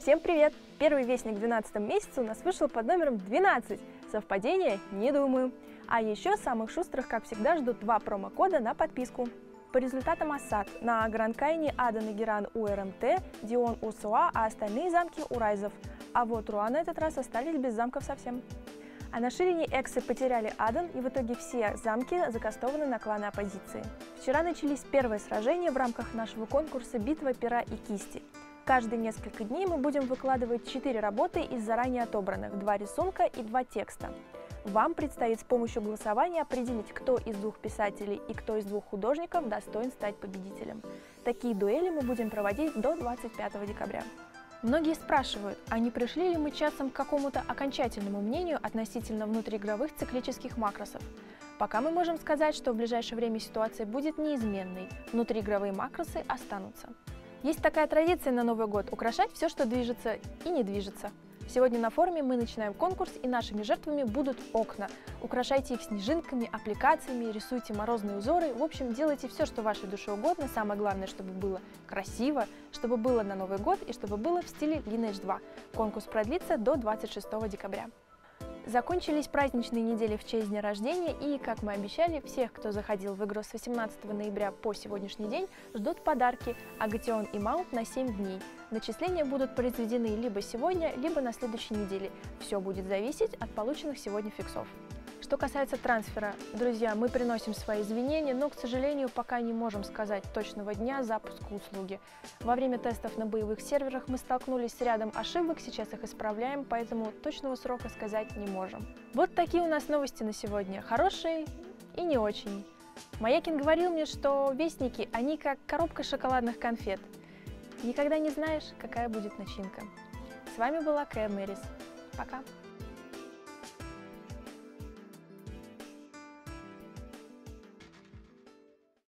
Всем привет! Первый вестник в 12 месяце у нас вышел под номером 12. Совпадение? Не думаю. А еще самых шустрых, как всегда, ждут два промокода на подписку. По результатам осад на Гран-Кайне Адан и Геран у РМТ, Дион у СУА, а остальные замки у Райзов. А вот Руа на этот раз остались без замков совсем. А на Ширине Эксы потеряли Адан, и в итоге все замки закастованы на кланы оппозиции. Вчера начались первые сражения в рамках нашего конкурса «Битва пера и кисти». Каждые несколько дней мы будем выкладывать 4 работы из заранее отобранных, 2 рисунка и 2 текста. Вам предстоит с помощью голосования определить, кто из двух писателей и кто из двух художников достоин стать победителем. Такие дуэли мы будем проводить до 25 декабря. Многие спрашивают, а не пришли ли мы часом к какому-то окончательному мнению относительно внутриигровых циклических макросов. Пока мы можем сказать, что в ближайшее время ситуация будет неизменной, внутриигровые макросы останутся. Есть такая традиция на Новый год – украшать все, что движется и не движется. Сегодня на форуме мы начинаем конкурс, и нашими жертвами будут окна. Украшайте их снежинками, аппликациями, рисуйте морозные узоры. В общем, делайте все, что вашей душе угодно. Самое главное, чтобы было красиво, чтобы было на Новый год и чтобы было в стиле Lineage 2. Конкурс продлится до 26 декабря. Закончились праздничные недели в честь дня рождения, и, как мы обещали, всех, кто заходил в игру с 18 ноября по сегодняшний день, ждут подарки Агатион и Маунт на 7 дней. Начисления будут произведены либо сегодня, либо на следующей неделе. Все будет зависеть от полученных сегодня фиксов. Что касается трансфера, друзья, мы приносим свои извинения, но, к сожалению, пока не можем сказать точного дня запуска услуги. Во время тестов на боевых серверах мы столкнулись с рядом ошибок, сейчас их исправляем, поэтому точного срока сказать не можем. Вот такие у нас новости на сегодня, хорошие и не очень. Маякин говорил мне, что вестники, они как коробка шоколадных конфет. Никогда не знаешь, какая будет начинка. С вами была Кэя Мэрис. Пока!